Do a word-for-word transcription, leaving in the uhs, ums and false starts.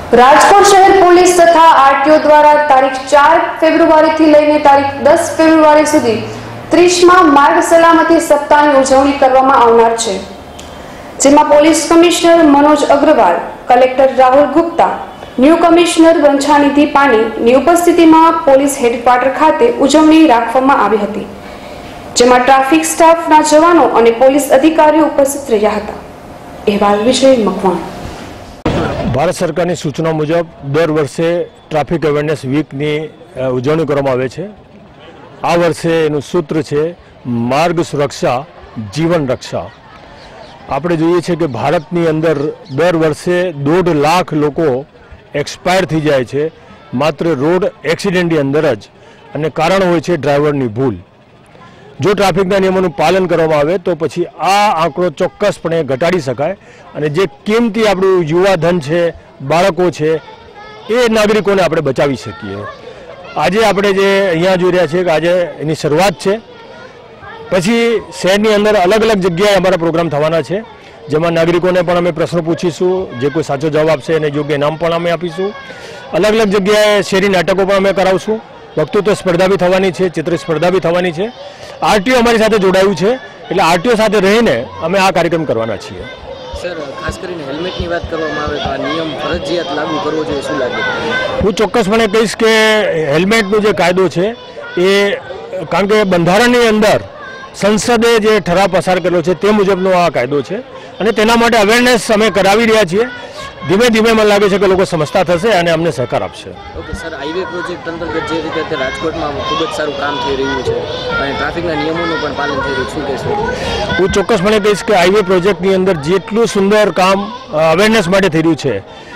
રાજકોટ શહેર પોલીસ તથા આરટીઓ દ્વારા તારીખ ચાર ફેબ્રુઆરીથી લઈને તારીખ દસ ફેબ્રુઆરી સુધી ત્રીસમાં માર્ગ સલામતી સપ્તાહની ઉજવણી કરવામાં આવનાર છે, જેમાં police commissioner Manoj Agarwal, collector Rahul Gupta, new commissioner Vanchhanidhi પાણીની ઉપસ્થિતિમાં પોલીસ હેડક્વાર્ટર ખાતે ઉજવણી રાખવામાં આવી હતી, જેમાં ટ્રાફિક સ્ટાફના જવાનો અને પોલીસ અધિકારીઓ ઉપસ્થિત રહ્યા હતા। અહેવાલ વિજય મકવાણ। ભારત સરકારની સૂચના મુજબ દર વર્ષે ટ્રાફિક અવેરનેસ વીકની ઉજવણી કરવામાં આવે છે। આ વર્ષે એનું સૂત્ર છે માર્ગ સુરક્ષા જીવન રક્ષા। આપણે જોઈએ છીએ કે ભારતની અંદર દર વર્ષે દોઢ લાખ લોકો એક્સપાયર થઈ જાય છે માત્ર રોડ એક્સિડન્ટની અંદર જ, અને કારણ હોય છે ડ્રાઈવરની ભૂલ। જો ટ્રાફિકના નિયમોનું પાલન કરવામાં આવે તો પછી આ આંકડો ચોક્કસપણે ઘટાડી શકાય, અને જે કિંમતી આપણું યુવા ધન છે, બાળકો છે, એ નાગરિકોને આપણે બચાવી શકીએ। આજે આપણે જે અહીંયા જોઈ રહ્યા છીએ કે આજે એની શરૂઆત છે, પછી શહેરની અંદર અલગ અલગ જગ્યાએ અમારા પ્રોગ્રામ થવાના છે, જેમાં નાગરિકોને પણ અમે પ્રશ્નો પૂછીશું, જે કોઈ સાચો જવાબ આપશે એને યોગ્ય નામ પણ અમે આપીશું। અલગ અલગ જગ્યાએ શેરી નાટકો પણ અમે કરાવશું, વક્તૃત્વ સ્પર્ધા બી થવાની છે, ચિત્ર સ્પર્ધા બી થવાની છે। આરટીઓ અમારી સાથે જોડાયું છે, એટલે આરટીઓ સાથે રહીને અમે આ કાર્યક્રમ કરવાના છીએ। સર, ખાસ કરીને હેલ્મેટની વાત કરવામાં આવે તો આ નિયમ ફરજિયાત લાગુ કરવો જોઈએ, શું લાગે? હું ચોક્કસપણે કહીશ કે હેલ્મેટનો જે કાયદો છે એ, કારણ કે બંધારણની અંદર સંસદે જે ઠરાવ પસાર કર્યો છે તે મુજબનો આ કાયદો છે, અને તેના માટે અવેરનેસ અમે કરાવી રહ્યા છીએ। ધીમે ધીમે મને લાગે છે કે લોકો સમજતા થશે અને અમને સહકાર આપશે। ઓકે સર, હાઈવે પ્રોજેક્ટ અંતર્ગત જે રીતે અત્યારે રાજકોટમાં ખૂબ જ સારું કામ થઈ રહ્યું છે અને ટ્રાફિકના નિયમોનું પણ પાલન થઈ રહ્યું, શું કહેશો? હું ચોક્કસપણે કહીશ કે હાઈવે પ્રોજેક્ટની અંદર જેટલું સુંદર કામ અવેરનેસ માટે થઈ રહ્યું છે